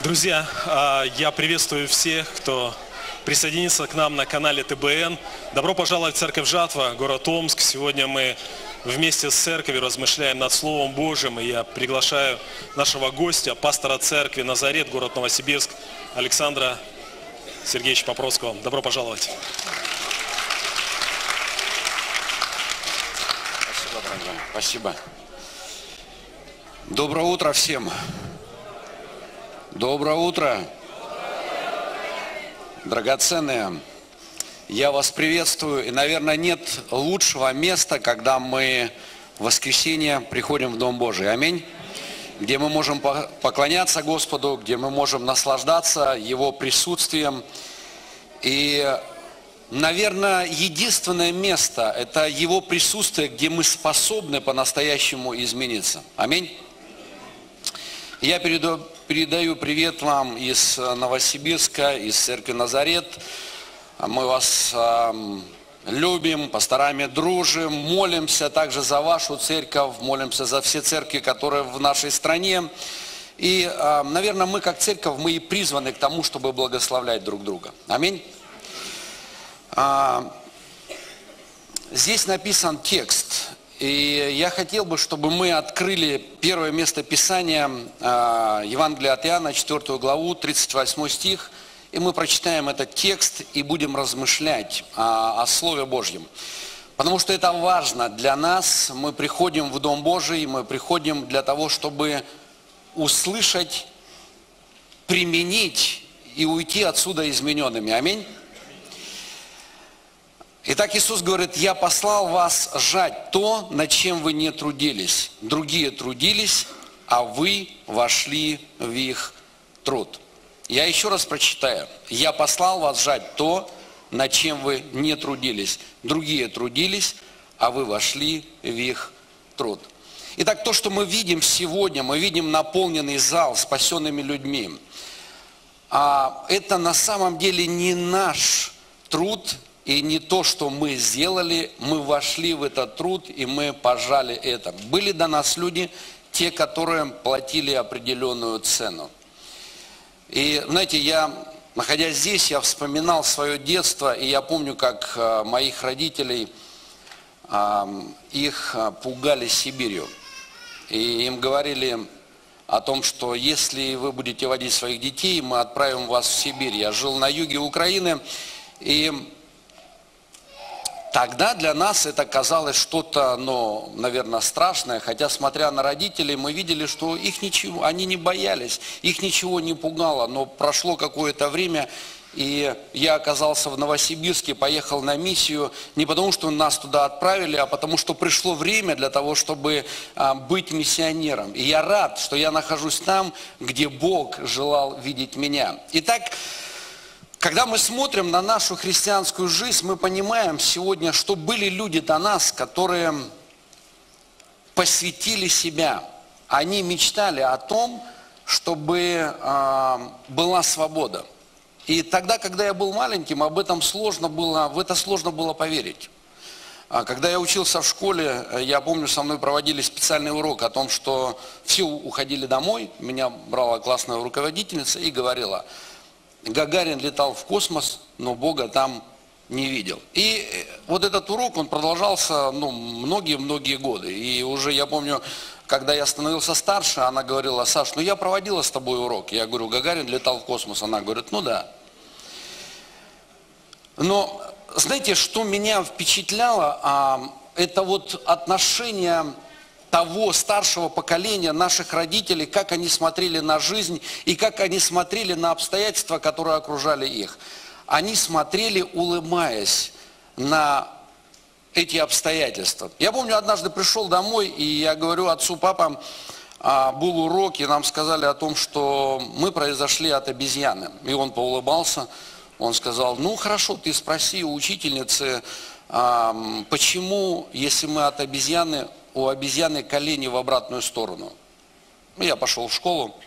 Друзья, я приветствую всех, кто присоединится к нам на канале ТБН. Добро пожаловать в Церковь Жатва, город Омск. Сегодня мы вместе с церковью размышляем над Словом Божьим. И я приглашаю нашего гостя, пастора церкви Назарет, город Новосибирск, Александра Сергеевича Попроцкого. Добро пожаловать. Спасибо, дорогой. Спасибо. Доброе утро всем. Доброе утро. Драгоценные, я вас приветствую. И, наверное, нет лучшего места, когда мы в воскресенье приходим в Дом Божий. Аминь. Где мы можем поклоняться Господу, где мы можем наслаждаться Его присутствием. И, наверное, единственное место – это Его присутствие, где мы способны по-настоящему измениться. Аминь. Я передаю привет вам из Новосибирска, из церкви Назарет. Мы вас любим, пасторами дружим, молимся также за вашу церковь, молимся за все церкви, которые в нашей стране. И, наверное, мы как церковь, мы и призваны к тому, чтобы благословлять друг друга. Аминь. Здесь написан текст. И я хотел бы, чтобы мы открыли первое место Писания, Евангелие от Иоанна, 4 главу, 38 стих, и мы прочитаем этот текст и будем размышлять о Слове Божьем. Потому что это важно для нас. Мы приходим в Дом Божий, мы приходим для того, чтобы услышать, применить и уйти отсюда измененными. Аминь. Итак, Иисус говорит: «Я послал вас жать то, над чем вы не трудились. Другие трудились, а вы вошли в их труд». Я еще раз прочитаю. «Я послал вас жать то, над чем вы не трудились. Другие трудились, а вы вошли в их труд». Итак, то, что мы видим сегодня, мы видим наполненный зал спасенными людьми. Это на самом деле не наш труд, и не то, что мы сделали, мы вошли в этот труд, и мы пожали это. Были до нас люди, те, которые платили определенную цену. И, знаете, находясь здесь, я вспоминал свое детство, и я помню, как моих родителей, их пугали Сибирью. И им говорили о том, что если вы будете водить своих детей, мы отправим вас в Сибирь. Я жил на юге Украины, и тогда для нас это казалось что-то, наверное, страшное, хотя, смотря на родителей, мы видели, что они не боялись, их ничего не пугало. Но прошло какое-то время, и я оказался в Новосибирске, поехал на миссию, не потому что нас туда отправили, а потому что пришло время для того, чтобы быть миссионером. И я рад, что я нахожусь там, где Бог желал видеть меня. Итак, когда мы смотрим на нашу христианскую жизнь, мы понимаем сегодня, что были люди до нас, которые посвятили себя. Они мечтали о том, чтобы была свобода. И тогда, когда я был маленьким, в это сложно было поверить. Когда я учился в школе, я помню, со мной проводили специальный урок о том, что все уходили домой. Меня брала классная руководительница и говорила: Гагарин летал в космос, но Бога там не видел. И вот этот урок, он продолжался многие-многие годы. И уже я помню, когда я становился старше, она говорила: Саш, я проводила с тобой урок. Я говорю: Гагарин летал в космос. Она говорит: ну да. Но знаете, что меня впечатляло? Это вот отношение того старшего поколения, наших родителей, как они смотрели на жизнь и как они смотрели на обстоятельства, которые окружали их. Они смотрели, улыбаясь на эти обстоятельства. Я помню, однажды пришел домой, и я говорю отцу: папа, был урок, и нам сказали о том, что мы произошли от обезьяны. И он поулыбался, он сказал: ну хорошо, ты спроси у учительницы, почему, если мы от обезьяны, у обезьяны колени в обратную сторону. Я пошел в школу,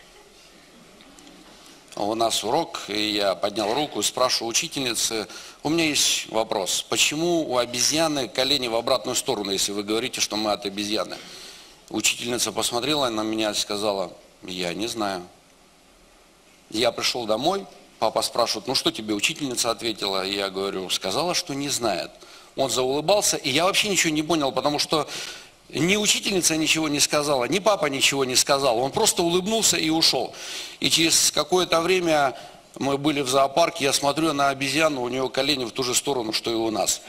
у нас урок, и я поднял руку и спрашиваю учительницы: у меня есть вопрос, почему у обезьяны колени в обратную сторону, если вы говорите, что мы от обезьяны? Учительница посмотрела на меня и сказала: я не знаю. Я пришел домой, папа спрашивает, ну что тебе учительница ответила? И я говорю, сказала, что не знает. Он заулыбался, и я вообще ничего не понял, потому что ни учительница ничего не сказала, ни папа ничего не сказал. Он просто улыбнулся и ушел. И через какое-то время мы были в зоопарке, я смотрю на обезьяну, у нее колени в ту же сторону, что и у нас.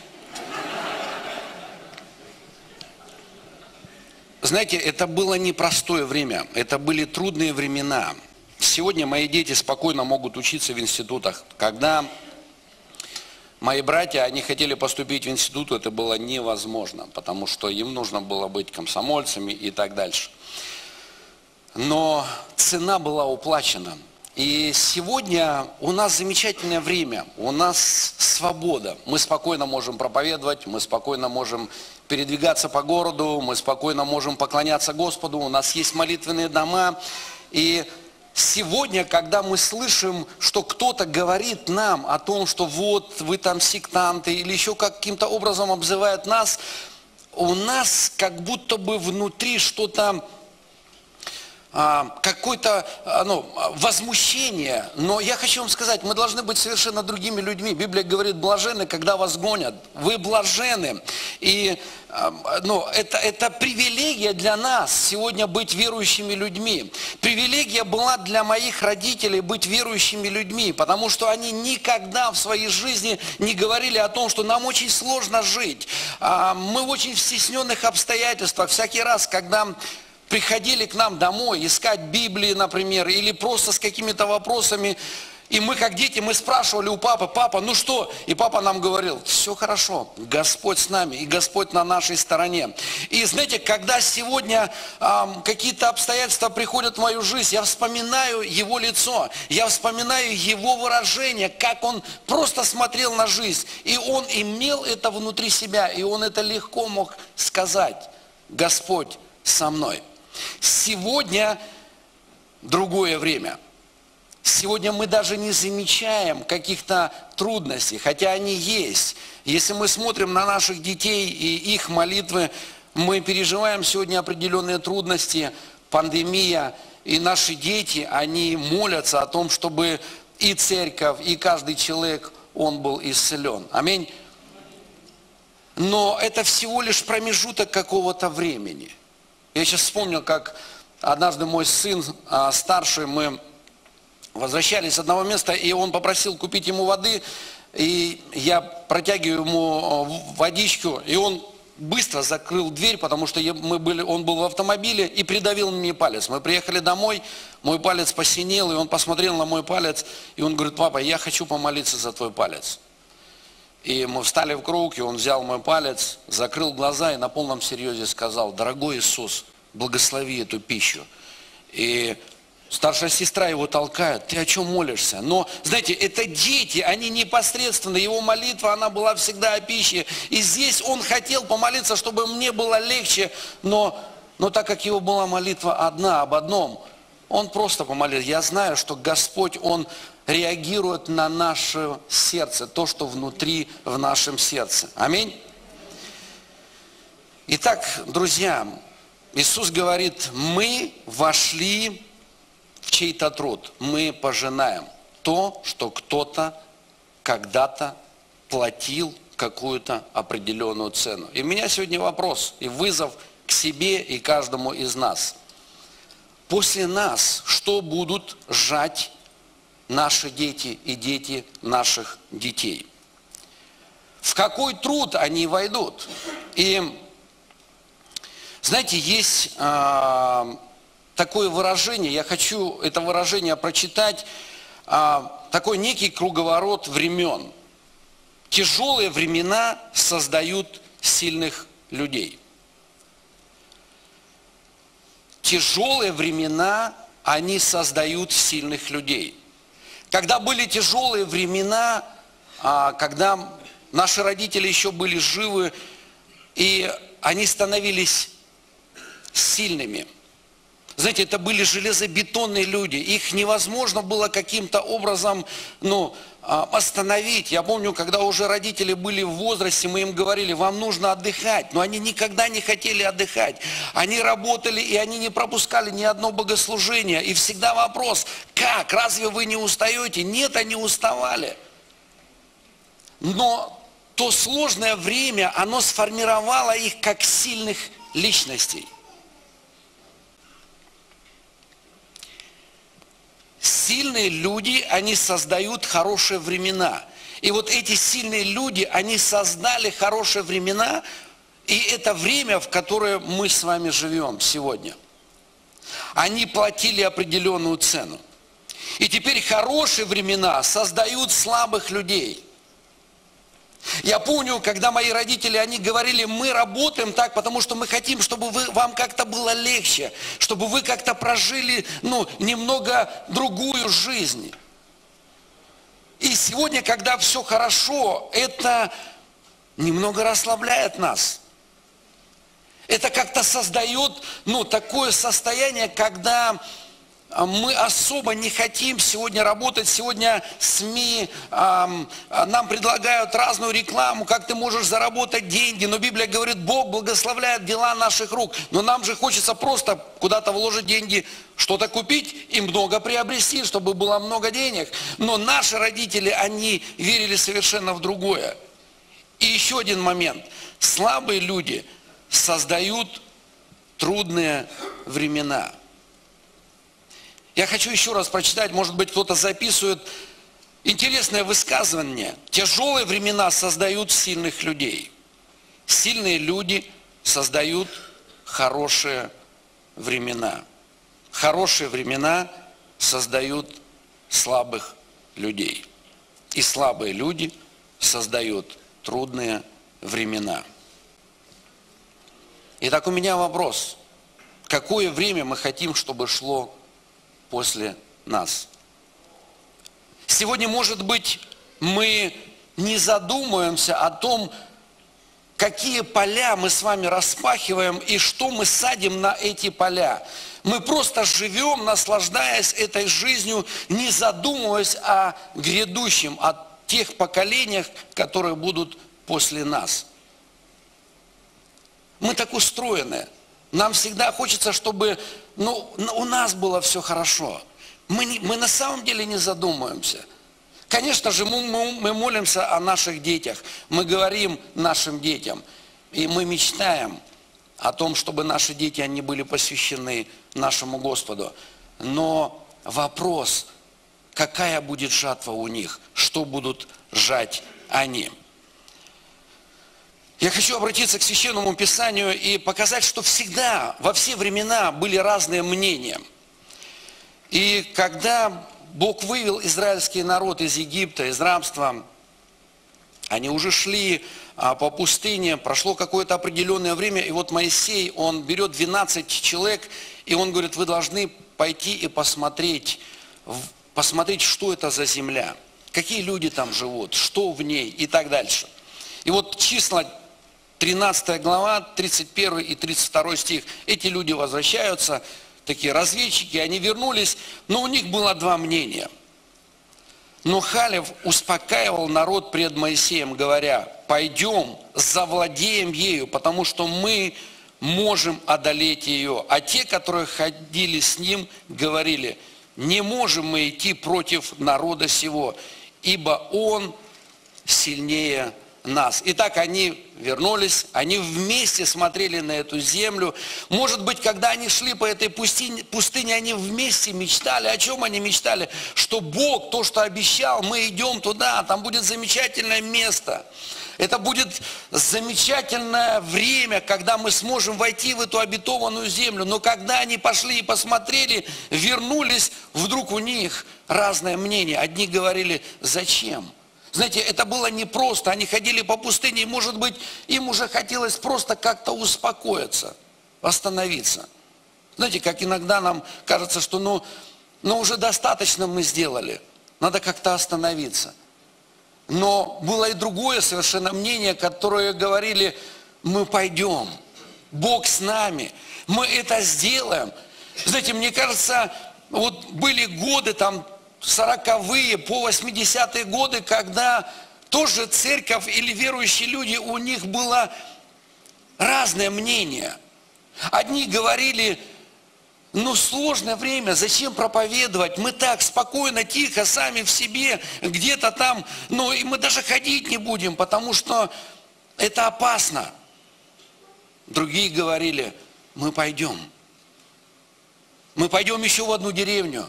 Знаете, это было непростое время, это были трудные времена. Сегодня мои дети спокойно могут учиться в институтах. Когда мои братья, они хотели поступить в институт, это было невозможно, потому что им нужно было быть комсомольцами и так дальше. Но цена была уплачена. И сегодня у нас замечательное время, у нас свобода. Мы спокойно можем проповедовать, мы спокойно можем передвигаться по городу, мы спокойно можем поклоняться Господу, у нас есть молитвенные дома. И сегодня, когда мы слышим, что кто-то говорит нам о том, что вот вы там сектанты или еще каким-то образом обзывает нас, у нас как будто бы внутри что-то, какое-то возмущение. Но я хочу вам сказать, мы должны быть совершенно другими людьми. Библия говорит, блаженны, когда вас гонят. Вы блаженны. И это привилегия для нас сегодня быть верующими людьми. Привилегия была для моих родителей быть верующими людьми, потому что они никогда в своей жизни не говорили о том, что нам очень сложно жить. Мы в очень стесненных обстоятельствах. Всякий раз, когда приходили к нам домой искать Библии, например, или просто с какими-то вопросами, и мы, как дети, мы спрашивали у папы, папа, ну что? И папа нам говорил, все хорошо, Господь с нами, и Господь на нашей стороне. И знаете, когда сегодня какие-то обстоятельства приходят в мою жизнь, я вспоминаю Его лицо, я вспоминаю Его выражение, как Он просто смотрел на жизнь, и Он имел это внутри себя, и Он это легко мог сказать, Господь со мной. Сегодня другое время. Сегодня мы даже не замечаем каких-то трудностей, хотя они есть. Если мы смотрим на наших детей и их молитвы, мы переживаем сегодня определенные трудности, пандемия, и наши дети, они молятся о том, чтобы и церковь, и каждый человек, он был исцелен. Аминь. Но это всего лишь промежуток какого-то времени. Я сейчас вспомнил, как однажды мой сын старший, мы возвращались с одного места, и он попросил купить ему воды, и я протягиваю ему водичку, и он быстро закрыл дверь, потому что он был в автомобиле и придавил мне палец. Мы приехали домой, мой палец посинел, и он посмотрел на мой палец, и он говорит, папа, я хочу помолиться за твой палец. И мы встали в круг, и он взял мой палец, закрыл глаза и на полном серьезе сказал, дорогой Иисус, благослови эту пищу. И старшая сестра его толкает, ты о чем молишься? Но, знаете, это дети, они непосредственно, его молитва, она была всегда о пище. И здесь он хотел помолиться, чтобы мне было легче, но так как его была молитва одна, об одном, он просто помолился. Я знаю, что Господь, Он реагирует на наше сердце, то, что внутри в нашем сердце. Аминь. Итак, друзья, Иисус говорит, мы вошли в чей-то труд, мы пожинаем то, что кто-то когда-то платил какую-то определенную цену. И у меня сегодня вопрос и вызов к себе и каждому из нас. После нас что будут жать наши дети и дети наших детей? В какой труд они войдут? И знаете, есть такое выражение, я хочу это выражение прочитать, такой некий круговорот времен. Тяжелые времена создают сильных людей. Тяжелые времена, они создают сильных людей. Когда были тяжелые времена, когда наши родители еще были живы, и они становились сильными. Знаете, это были железобетонные люди, их невозможно было каким-то образом остановить. Я помню, когда уже родители были в возрасте, мы им говорили, вам нужно отдыхать. Но они никогда не хотели отдыхать. Они работали, и они не пропускали ни одно богослужение. И всегда вопрос, как? Разве вы не устаете? Нет, они уставали. Но то сложное время, оно сформировало их как сильных личностей. Сильные люди, они создают хорошие времена. И вот эти сильные люди, они создали хорошие времена, и это время, в которое мы с вами живем сегодня. Они платили определенную цену. И теперь хорошие времена создают слабых людей. Я помню, когда мои родители, они говорили, мы работаем так, потому что мы хотим, чтобы вам как-то было легче, чтобы вы как-то прожили, немного другую жизнь. И сегодня, когда все хорошо, это немного расслабляет нас. Это как-то создает, такое состояние, когда мы особо не хотим сегодня работать. Сегодня СМИ нам предлагают разную рекламу, как ты можешь заработать деньги. Но Библия говорит, Бог благословляет дела наших рук. Но нам же хочется просто куда-то вложить деньги, что-то купить и много приобрести, чтобы было много денег. Но наши родители, они верили совершенно в другое. И еще один момент. Слабые люди создают трудные времена. Я хочу еще раз прочитать, может быть, кто-то записывает интересное высказывание. Тяжелые времена создают сильных людей. Сильные люди создают хорошие времена. Хорошие времена создают слабых людей. И слабые люди создают трудные времена. Итак, у меня вопрос. Какое время мы хотим, чтобы шло после нас? Сегодня, может быть, мы не задумываемся о том, какие поля мы с вами распахиваем и что мы садим на эти поля. Мы просто живем, наслаждаясь этой жизнью, не задумываясь о грядущем, о тех поколениях, которые будут после нас. Мы так устроены. Нам всегда хочется, чтобы у нас было все хорошо. Мы на самом деле не задумываемся. Конечно же, мы молимся о наших детях. Мы говорим нашим детям. И мы мечтаем о том, чтобы наши дети, они были посвящены нашему Господу. Но вопрос, какая будет жатва у них? Что будут жать они? Я хочу обратиться к Священному Писанию и показать, что всегда, во все времена были разные мнения. И когда Бог вывел израильский народ из Египта, из рабства, они уже шли по пустыне, прошло какое-то определенное время, и вот Моисей, он берет 12 человек, и он говорит, вы должны пойти и посмотреть, что это за земля, какие люди там живут, что в ней и так дальше. И вот числа 13 глава, 31 и 32 стих. Эти люди возвращаются, такие разведчики, они вернулись, но у них было два мнения. Но Халев успокаивал народ пред Моисеем, говоря, пойдем, завладеем ею, потому что мы можем одолеть ее. А те, которые ходили с ним, говорили, не можем мы идти против народа сего, ибо он сильнее нас. Итак, они вернулись, они вместе смотрели на эту землю. Может быть, когда они шли по этой пустыне, они вместе мечтали. О чем они мечтали? Что Бог, то, что обещал, мы идем туда, там будет замечательное место. Это будет замечательное время, когда мы сможем войти в эту обетованную землю. Но когда они пошли и посмотрели, вернулись, вдруг у них разное мнение. Одни говорили, зачем? Знаете, это было непросто. Они ходили по пустыне, и, может быть, им уже хотелось просто как-то успокоиться, остановиться. Знаете, как иногда нам кажется, что уже достаточно мы сделали, надо как-то остановиться. Но было и другое совершенно мнение, которое говорили, мы пойдем, Бог с нами, мы это сделаем. Знаете, мне кажется, вот были годы там, 40-е, по 80-е годы, когда тоже церковь или верующие люди, у них было разное мнение. Одни говорили: ну, сложное время, зачем проповедовать? Мы так спокойно, тихо, сами в себе, где-то там, ну, и мы даже ходить не будем, потому что это опасно. Другие говорили: мы пойдем. Мы пойдем еще в одну деревню.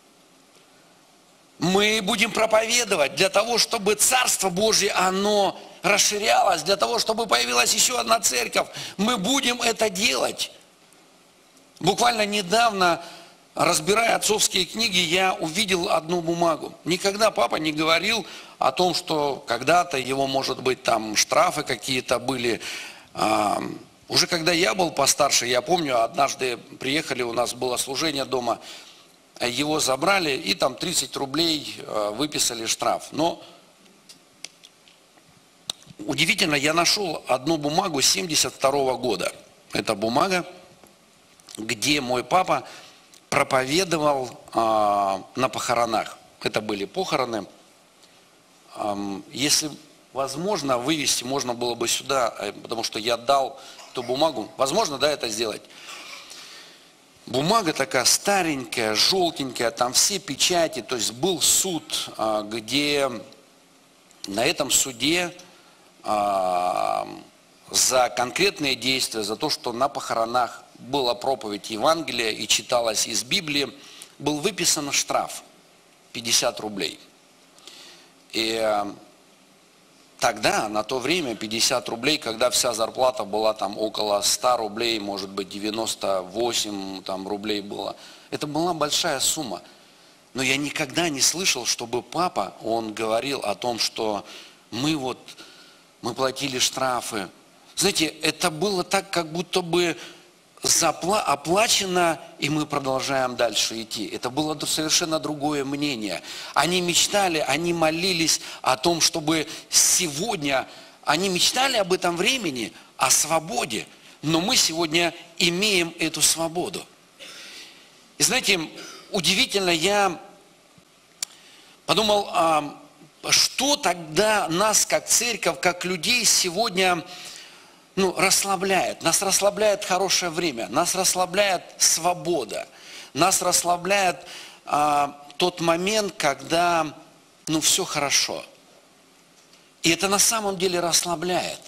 Мы будем проповедовать для того, чтобы Царство Божье, оно расширялось, для того, чтобы появилась еще одна церковь. Мы будем это делать. Буквально недавно, разбирая отцовские книги, я увидел одну бумагу. Никогда папа не говорил о том, что когда-то его, может быть, там штрафы какие-то были. Уже когда я был постарше, я помню, однажды приехали, у нас было служение дома, его забрали и там 30 рублей выписали штраф. Но удивительно, я нашел одну бумагу 1972 года. Это бумага, где мой папа проповедовал на похоронах. Это были похороны. Если возможно, вывести можно было бы сюда, потому что я дал эту бумагу. Возможно, да, это сделать. Бумага такая старенькая, желтенькая, там все печати. То есть был суд, где на этом суде за конкретные действия, за то, что на похоронах была проповедь Евангелия и читалась из Библии, был выписан штраф 50 рублей. И тогда, на то время, 50 рублей, когда вся зарплата была там около 100 рублей, может быть 98 там, рублей было, это была большая сумма. Но я никогда не слышал, чтобы папа, он говорил о том, что мы платили штрафы. Знаете, это было так, как будто бы оплачено, и мы продолжаем дальше идти. Это было совершенно другое мнение. Они мечтали, они молились о том, чтобы сегодня, они мечтали об этом времени, о свободе, но мы сегодня имеем эту свободу. И знаете, удивительно, я подумал, что тогда нас, как церковь, как людей сегодня расслабляет. Нас расслабляет хорошее время, нас расслабляет свобода, нас расслабляет тот момент, когда все хорошо. И это на самом деле расслабляет.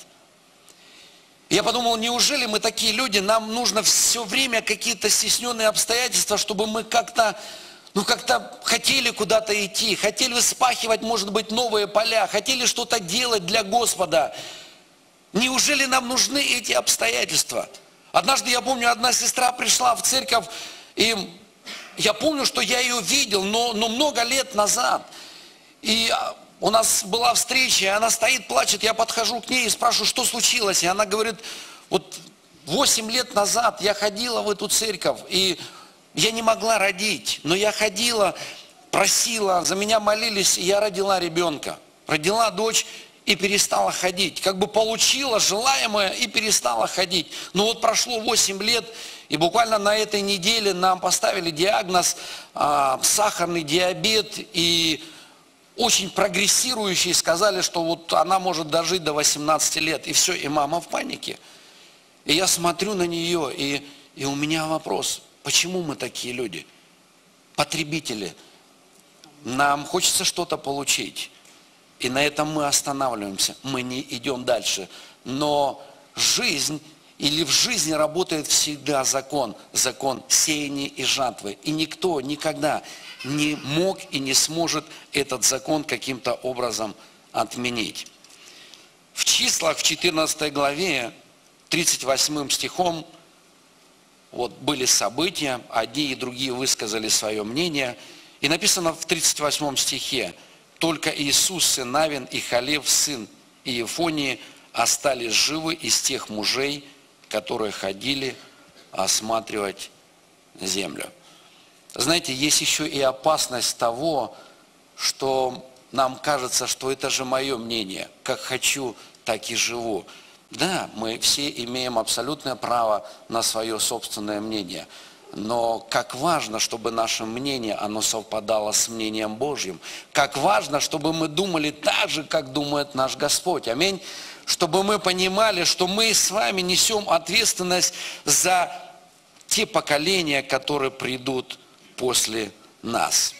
Я подумал, неужели мы такие люди, нам нужно все время какие-то стесненные обстоятельства, чтобы мы как-то хотели куда-то идти, хотели вспахивать, может быть, новые поля, хотели что-то делать для Господа. Неужели нам нужны эти обстоятельства? Однажды, я помню, одна сестра пришла в церковь, и я помню, что я ее видел, но много лет назад. И у нас была встреча, и она стоит, плачет, я подхожу к ней и спрашиваю, что случилось? И она говорит: 8 лет назад я ходила в эту церковь, и я не могла родить, но я ходила, просила, за меня молились, и я родила ребенка. Родила дочь и перестала ходить. Как бы получила желаемое и перестала ходить. Но прошло 8 лет, и буквально на этой неделе нам поставили диагноз сахарный диабет, и очень прогрессирующий, сказали, что она может дожить до 18 лет. И все, и мама в панике. И я смотрю на нее, и у меня вопрос: почему мы такие люди? Потребители. Нам хочется что-то получить. И на этом мы останавливаемся, мы не идем дальше. Но жизнь, или в жизни работает всегда закон сеяния и жатвы. И никто никогда не мог и не сможет этот закон каким-то образом отменить. В Числах, в 14 главе, 38 стихом, были события, одни и другие высказали свое мнение. И написано в 38 стихе: «Только Иисус, сын Навин, и Халев, сын Иефонии, остались живы из тех мужей, которые ходили осматривать землю». Знаете, есть еще и опасность того, что нам кажется, что это же мое мнение, как хочу, так и живу. Да, мы все имеем абсолютное право на свое собственное мнение, Но как важно, чтобы наше мнение, оно совпадало с мнением Божьим. Как важно, чтобы мы думали так же, как думает наш Господь. Аминь. Чтобы мы понимали, что мы с вами несем ответственность за те поколения, которые придут после нас.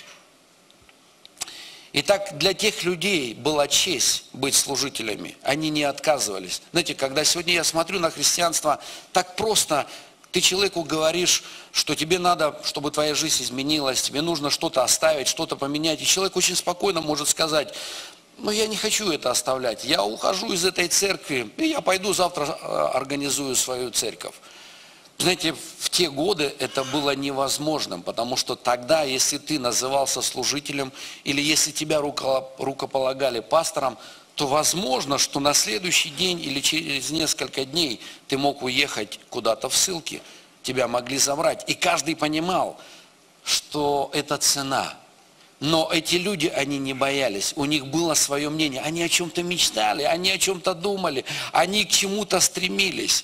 Итак, для тех людей была честь быть служителями. Они не отказывались. Знаете, когда сегодня я смотрю на христианство, так просто ты человеку говоришь, что тебе надо, чтобы твоя жизнь изменилась, тебе нужно что-то оставить, что-то поменять. И человек очень спокойно может сказать: ну я не хочу это оставлять, я ухожу из этой церкви, и я пойду завтра организую свою церковь. Знаете, в те годы это было невозможным, потому что тогда, если ты назывался служителем, или если тебя рукополагали пастором, то возможно, что на следующий день или через несколько дней ты мог уехать куда-то в ссылке, тебя могли забрать. И каждый понимал, что это цена. Но эти люди, они не боялись, у них было свое мнение, они о чем-то мечтали, они о чем-то думали, они к чему-то стремились.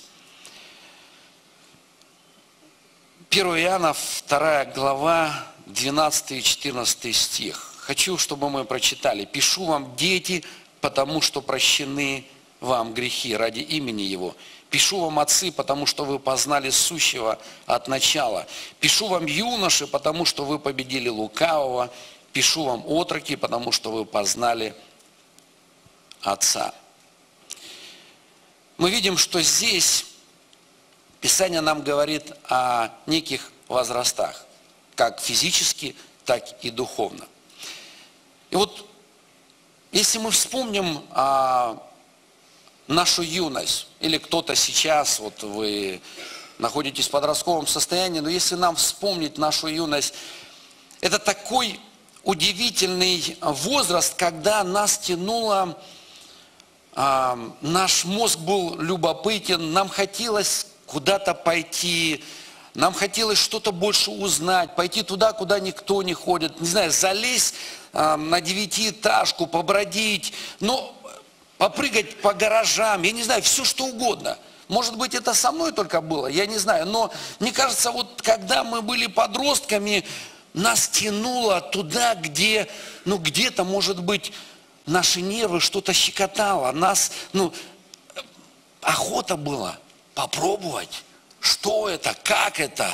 1 Иоанна, 2 глава, 12 и 14 стих. Хочу, чтобы мы прочитали. «Пишу вам, дети, потому что прощены вам грехи ради имени Его. Пишу вам, отцы, потому что вы познали сущего от начала. Пишу вам, юноши, потому что вы победили лукавого. Пишу вам, отроки, потому что вы познали Отца». Мы видим, что здесь Писание нам говорит о неких возрастах, как физически, так и духовно. И вот, если мы вспомним нашу юность, или кто-то сейчас, вот вы находитесь в подростковом состоянии, но если нам вспомнить нашу юность, это такой удивительный возраст, когда нас тянуло, наш мозг был любопытен, нам хотелось куда-то пойти, нам хотелось что-то больше узнать, пойти туда, куда никто не ходит, не знаю, залезть на 9-этажку, побродить, ну, попрыгать по гаражам, я не знаю, все что угодно. Может быть, это со мной только было, я не знаю, но мне кажется, вот когда мы были подростками, нас тянуло туда, где, ну, где-то, может быть, наши нервы что-то щекотало, нас, ну, охота была попробовать, что это, как это.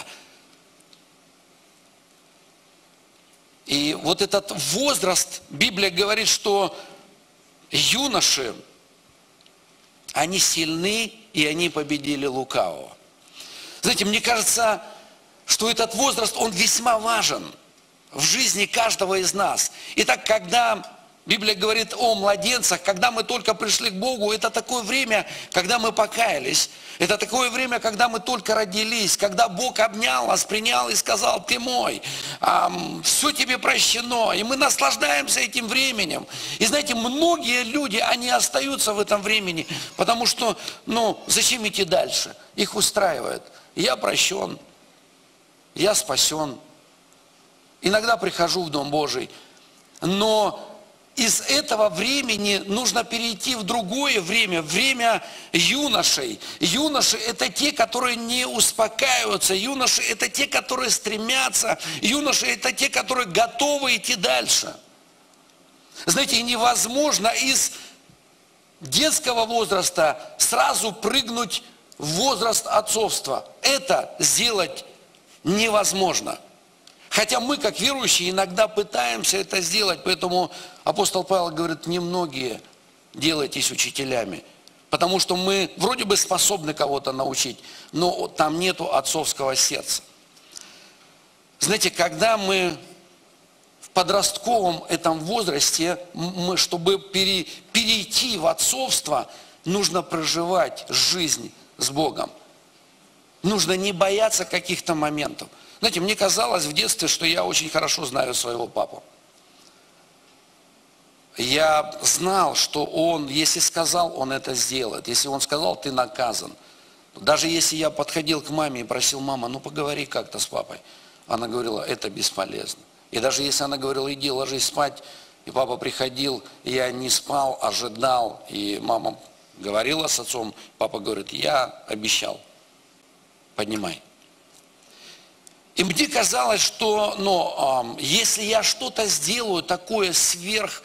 И вот этот возраст, Библия говорит, что юноши, они сильны, и они победили лукавого. Знаете, мне кажется, что этот возраст, он весьма важен в жизни каждого из нас. Итак, когда Библия говорит о младенцах, когда мы только пришли к Богу, это такое время, когда мы покаялись. Это такое время, когда мы только родились, когда Бог обнял нас, принял и сказал: ты мой, все тебе прощено. И мы наслаждаемся этим временем. И знаете, многие люди, они остаются в этом времени, потому что, ну, зачем идти дальше? Их устраивает. Я прощен, я спасен. Иногда прихожу в Дом Божий, но из этого времени нужно перейти в другое время, время юношей. Юноши – это те, которые не успокаиваются, юноши – это те, которые стремятся, юноши – это те, которые готовы идти дальше. Знаете, невозможно из детского возраста сразу прыгнуть в возраст отцовства. Это сделать невозможно. Хотя мы, как верующие, иногда пытаемся это сделать, поэтому апостол Павел говорит: немногие делайтесь учителями, потому что мы вроде бы способны кого-то научить, но там нету отцовского сердца. Знаете, когда мы в подростковом этом возрасте, чтобы перейти в отцовство, нужно проживать жизнь с Богом. Нужно не бояться каких-то моментов. Знаете, мне казалось в детстве, что я очень хорошо знаю своего папу. Я знал, что он, если сказал, он это сделает. Если он сказал, ты наказан. Даже если я подходил к маме и просил: мама, ну поговори как-то с папой. Она говорила: это бесполезно. И даже если она говорила: иди ложись спать, и папа приходил, я не спал, ожидал, и мама говорила с отцом, папа говорит: я обещал, поднимай. И мне казалось, что если я что-то сделаю такое сверх,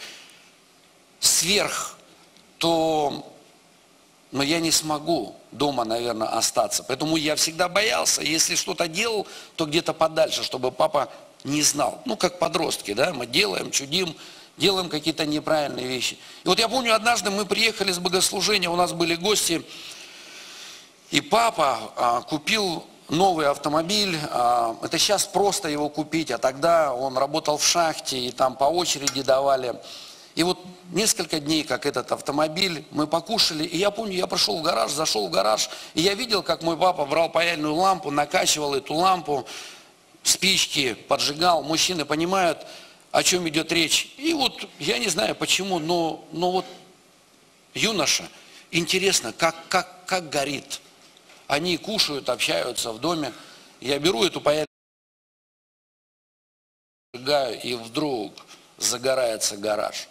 то я не смогу дома, наверное, остаться. Поэтому я всегда боялся, если что-то делал, то где-то подальше, чтобы папа не знал. Ну, как подростки, да, мы делаем, чудим, делаем какие-то неправильные вещи. И вот я помню, однажды мы приехали с богослужения, у нас были гости, и папа купил новый автомобиль. Это сейчас просто его купить, а тогда он работал в шахте, и там по очереди давали. И вот несколько дней, как этот автомобиль, мы покушали, и я помню, я пошел в гараж, зашел в гараж, и я видел, как мой папа брал паяльную лампу, накачивал эту лампу, спички поджигал. Мужчины понимают, о чем идет речь. И вот, я не знаю почему, но вот юноша, интересно, как горит. Они кушают, общаются в доме. Я беру эту паяльную лампу, и вдруг загорается гараж.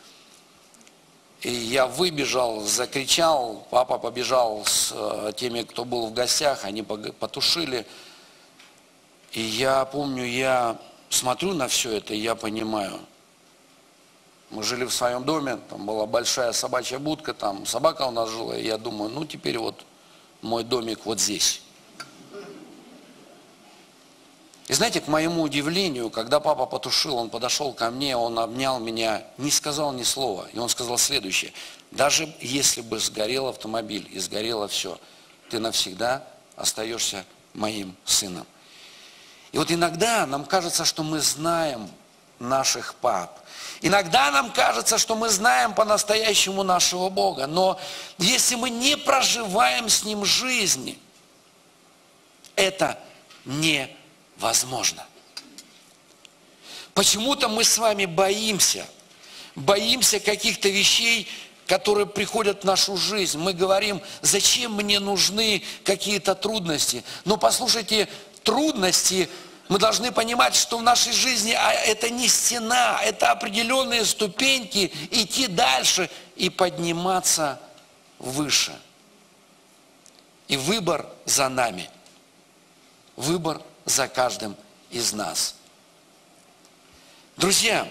И я выбежал, закричал, папа побежал с теми, кто был в гостях, они потушили. И я помню, я смотрю на все это, и я понимаю. Мы жили в своем доме, там была большая собачья будка, там собака у нас жила, и я думаю, ну теперь вот мой домик вот здесь. И знаете, к моему удивлению, когда папа потушил, он подошел ко мне, он обнял меня, не сказал ни слова. И он сказал следующее: даже если бы сгорел автомобиль и сгорело все, ты навсегда остаешься моим сыном. И вот иногда нам кажется, что мы знаем наших пап. Иногда нам кажется, что мы знаем по-настоящему нашего Бога. Но если мы не проживаем с Ним жизни, это невозможно. Почему-то мы с вами боимся каких-то вещей, которые приходят в нашу жизнь. Мы говорим, зачем мне нужны какие-то трудности. Но послушайте, трудности, мы должны понимать, что в нашей жизни это не стена, это определенные ступеньки, идти дальше и подниматься выше. И выбор за нами. Выбор за каждым из нас. Друзья,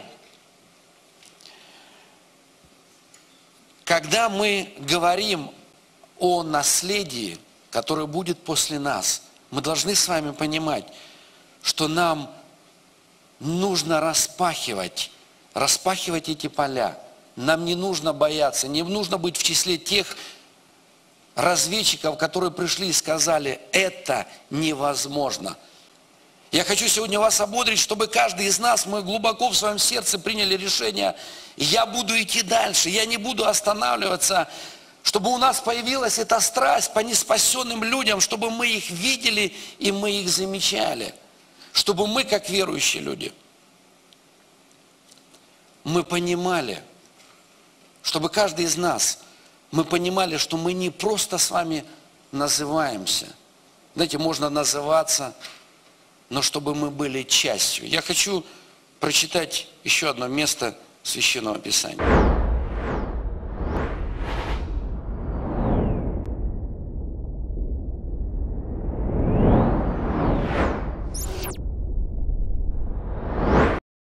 когда мы говорим о наследии, которое будет после нас, мы должны с вами понимать, что нам нужно распахивать эти поля. Нам не нужно бояться, не нужно быть в числе тех разведчиков, которые пришли и сказали, это невозможно. Я хочу сегодня вас ободрить, чтобы каждый из нас, мы глубоко в своем сердце приняли решение, я буду идти дальше, я не буду останавливаться, чтобы у нас появилась эта страсть по неспасенным людям, чтобы мы их видели и мы их замечали, чтобы мы, как верующие люди, мы понимали, чтобы каждый из нас, мы понимали, что мы не просто с вами называемся. Знаете, можно называться, но чтобы мы были частью. Я хочу прочитать еще одно место Священного Писания.